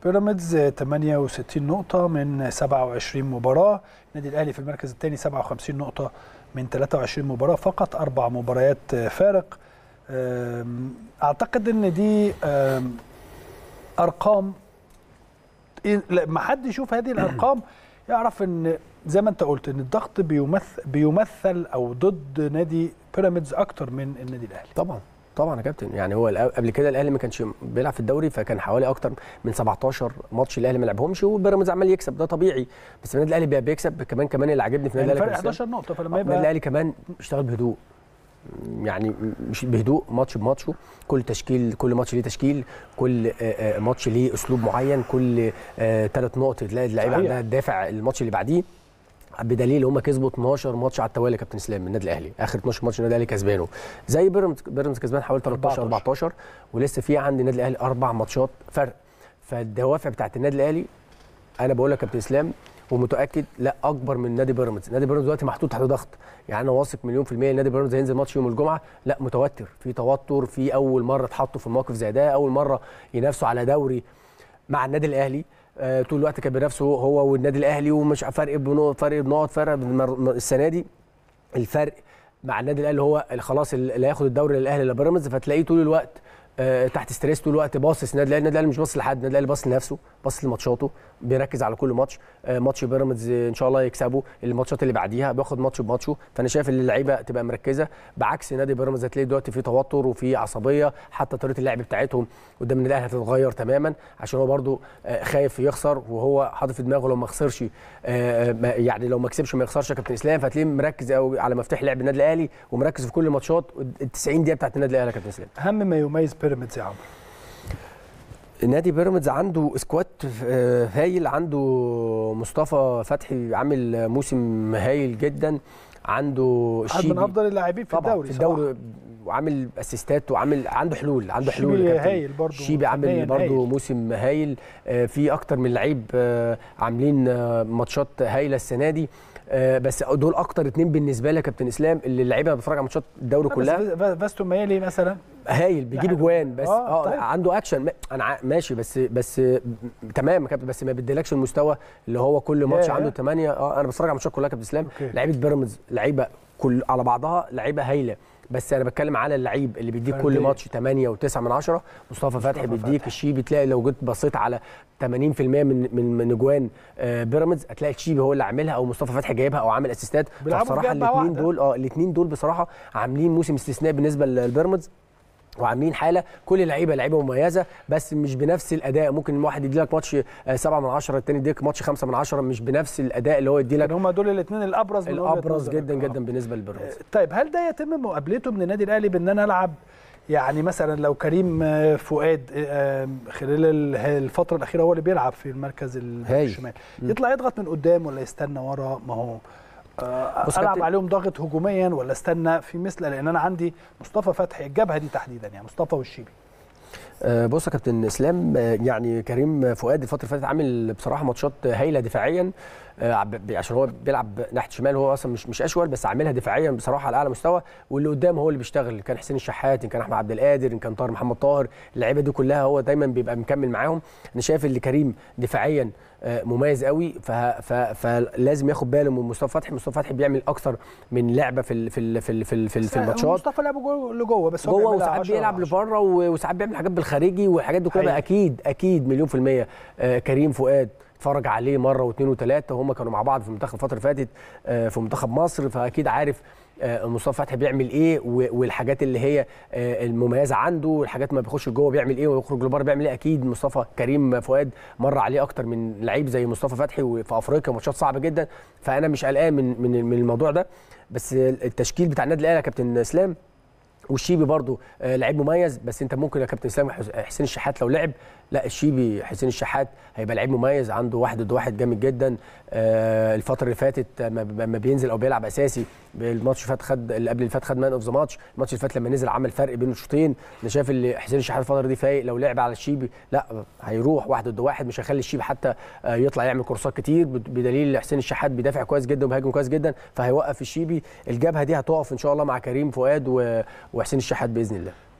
بيراميدز 68 نقطة من 27 مباراة. النادي الأهلي في المركز الثاني 57 نقطة من 23 مباراة، فقط 4 مباريات فارق. أعتقد أن دي أرقام ما حد يشوف هذه الأرقام يعرف أن زي ما أنت قلت أن الضغط بيمثل أو ضد نادي بيراميدز أكتر من النادي الأهلي. طبعا يا كابتن، يعني هو قبل كده الاهلي ما كانش بيلعب في الدوري، فكان حوالي اكتر من 17 ماتش الاهلي ما لعبهمش وبيراميدز عمال يكسب، ده طبيعي. بس النادي الاهلي بيكسب كمان اللي عاجبني في النادي الاهلي فرق 11 نقطه، فلما يبقى النادي الاهلي كمان بيشتغل بهدوء، يعني مش بهدوء ماتش بماتشه، كل ماتش ليه تشكيل، كل ماتش ليه اسلوب معين، كل 3 نقط تلاقي اللعيبه عندها تدافع الماتش اللي بعديه، بدليل هم كسبوا 12 ماتش على التوالي كابتن اسلام من النادي الاهلي. اخر 12 ماتش النادي الاهلي كسبانه، زي بيراميدز كسبان حوالي 13 14، ولسه في عند النادي الاهلي 4 ماتشات فرق. فالدوافع بتاعت النادي الاهلي انا بقول لك كابتن اسلام ومتاكد لا اكبر من نادي بيراميدز. نادي بيراميدز دلوقتي محطوط تحت ضغط، يعني انا واثق مليون في الميه نادي بيراميدز هينزل ماتش يوم الجمعه لا متوتر، في توتر، في اول مره اتحطوا في موقف زي ده، اول مره ينافسوا على دوري مع النادي الاهلي. طول الوقت كان بينافسوا هو والنادي الاهلي، ومش فرق بنقط السنه دي الفرق مع النادي الاهلي هو خلاص اللي هياخد الدوري للاهلي لبيراميدز، فتلاقيه طول الوقت تحت ستريس، طول الوقت باصص النادي الاهلي مش باصص لحد، النادي الاهلي باصص لنفسه، باصص لماتشاته، بيركز على كل ماتش. ماتش بيراميدز ان شاء الله يكسبه، الماتشات اللي بعديها بياخد ماتش بماتشه. فانا شايف ان اللعيبه تبقى مركزه، بعكس نادي بيراميدز هتلاقي دلوقتي في توتر وفي عصبيه، حتى طريقه اللعب بتاعتهم قدام النادي الاهلي هتتغير تماما، عشان هو برده خايف يخسر، وهو حاطط في دماغه لو ما خسرش يعني لو ما كسبش ما يخسرش يا كابتن اسلام، فتلاقيه مركز قوي على مفتاح لعب النادي الاهلي ومركز في كل ماتشات ال 90 دقيقه بتاعت النادي الاهلي يا كابتن اسلام. اهم ما يميز بيراميدز يا عمرو، نادي بيراميدز عنده سكواد هايل، عنده مصطفى فتحي عامل موسم هايل جدا، عنده الشيبي من افضل اللاعبين في الدوري وعامل اسيستات عنده حلول هايل برضه، الشيبي عامل برضه موسم هايل، في اكتر من لعيب عاملين ماتشات هايله السنه دي. بس دول اكتر 2 بالنسبه لي يا كابتن اسلام اللي اللعيبه بتتفرج على ماتشات الدوري كلها. فاستون مايلي مثلا هايل بيجيب اجوان، بس طيب. عنده اكشن، انا ماشي بس تمام يا كابتن، بس ما بيديلكش المستوى اللي هو كل ماتش عنده 8. انا بتفرج على ماتشات كلها يا كابتن اسلام، لعيبه بيراميدز لعيبه كل على بعضها لعيبه هايله، بس انا بتكلم على اللعيب اللي بيديك كل ماتش 8 و9 من 10. مصطفى فتحي بيديك الشيبي، تلاقي لو جيت بصيت على 80% من اجوان بيراميدز هتلاقي الشيبي هو اللي عاملها او مصطفى فتحي جايبها او عامل اسيستات. بصراحه الاثنين دول بصراحه عاملين موسم استثنائي بالنسبه للبيراميدز، وعاملين حاله كل لعيبه مميزه، بس مش بنفس الاداء. ممكن واحد يدي لك ماتش 7 من 10، الثاني يديك ماتش 5 من 10، مش بنفس الاداء اللي هو يدي لك. هم دول الاثنين الابرز جدا بالنسبه للبيراميدز. طيب هل ده يتم مقابلته من النادي الاهلي بان انا العب، يعني مثلا لو كريم فؤاد خلال الفتره الاخيره هو اللي بيلعب في المركز الشمال، يطلع يضغط من قدام ولا يستنى ورا؟ ما هو العب عليهم ضاغط هجوميا ولا استنى في مثل، لان انا عندي مصطفى فتحي الجبهه دي تحديدا، يعني مصطفى والشيبي. بص يا كابتن اسلام، يعني كريم فؤاد الفتره اللي فاتت عامل بصراحه ماتشات هايله دفاعيا، عشان هو بيلعب ناحيه شمال، هو اصلا مش اشول، بس عاملها دفاعيا بصراحه على اعلى مستوى، واللي قدام هو اللي بيشتغل، كان حسين الشحات، ان كان احمد عبد القادر، ان كان طاهر محمد طاهر، اللعيبه دي كلها هو دايما بيبقى مكمل معاهم. انا شايف ان كريم دفاعيا مميز قوي، فلازم ياخد باله من مصطفى فتحي بيعمل اكتر من لعبه في الماتشات. مصطفى لعبه لجوه، بس هو وساعات بيلعب لبره، وساعات بيعمل حاجات بالخارجي، والحاجات دي كلها اكيد مليون في الميه. كريم فؤاد اتفرج عليه مره واثنين وثلاثه، وهم كانوا مع بعض في المنتخب الفتره اللي فاتت في منتخب مصر، فاكيد عارف مصطفى فتحي بيعمل ايه، والحاجات اللي هي المميزه عنده، والحاجات ما بيخش جوه بيعمل ايه ويخرج لبره بيعمل ايه. اكيد كريم فؤاد مر عليه اكتر من لعيب زي مصطفى فتحي، وفي افريقيا ماتشات صعبه جدا، فانا مش قلقان من الموضوع ده. بس التشكيل بتاع النادي الاهلي يا كابتن اسلام، والشيبي برضو لعيب مميز، بس انت ممكن يا كابتن اسلام حسين الشحات لو لعب، لا الشيبي حسين الشحات هيبقى لعيب مميز، عنده 1 ضد 1 جامد جدا. الفتره اللي فاتت لما بينزل او بيلعب اساسي، الماتش اللي فات اللي قبل اللي فات خد مان اوف ذا ماتش، الماتش اللي فات لما نزل عمل فرق بين الشوطين. انا شايف ان حسين الشحات الفتره دي فايق، لو لعب على الشيبي لا هيروح 1 ضد 1، مش هيخلي الشيبي حتى يطلع يعمل كورسات كتير، بدليل حسين الشحات بيدافع كويس جدا وبيهاجم كويس جدا، فهيوقف الشيبي. الجبهه دي هتقف ان شاء الله مع كريم فؤاد وحسين الشحات باذن الله.